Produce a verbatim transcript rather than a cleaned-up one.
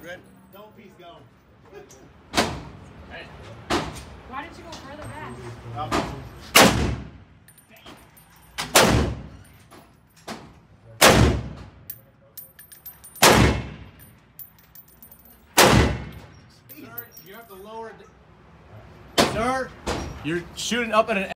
good. Double piece going. Hey. Why didn't you go further back? Oh. Sir, you have to lower. Sir, you're shooting up at an